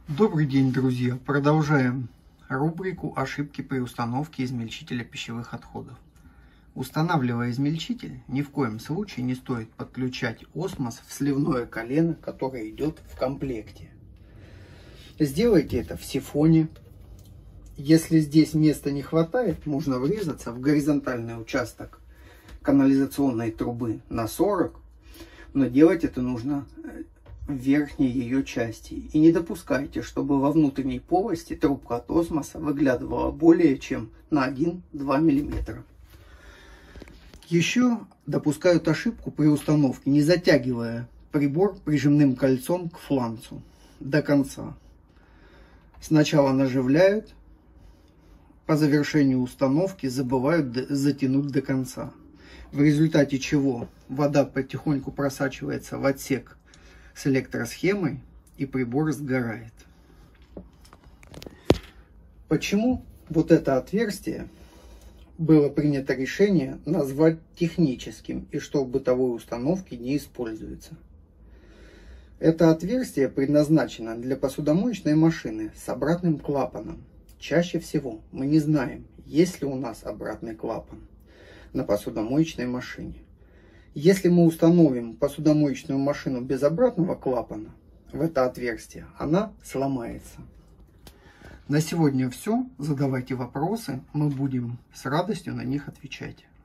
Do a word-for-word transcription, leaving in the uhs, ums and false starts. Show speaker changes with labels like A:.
A: Добрый день, друзья! Продолжаем рубрику «Ошибки при установке измельчителя пищевых отходов». Устанавливая измельчитель, ни в коем случае не стоит подключать осмос в сливное колено, которое идет в комплекте. Сделайте это в сифоне. Если здесь места не хватает, можно врезаться в горизонтальный участок канализационной трубы на сорок, но делать это нужно в верхней ее части. И не допускайте, чтобы во внутренней полости трубка от осмоса выглядывала более чем на один-два миллиметра. Еще допускают ошибку при установке, не затягивая прибор прижимным кольцом к фланцу до конца. Сначала наживляют, по завершению установки забывают затянуть до конца, в результате чего вода потихоньку просачивается в отсек с электросхемой и прибор сгорает. Почему вот это отверстие было принято решение назвать техническим и что в бытовой установке не используется? Это отверстие предназначено для посудомоечной машины с обратным клапаном. Чаще всего мы не знаем, есть ли у нас обратный клапан на посудомоечной машине. Если мы установим посудомоечную машину без обратного клапана в это отверстие, она сломается. На сегодня все. Задавайте вопросы, мы будем с радостью на них отвечать.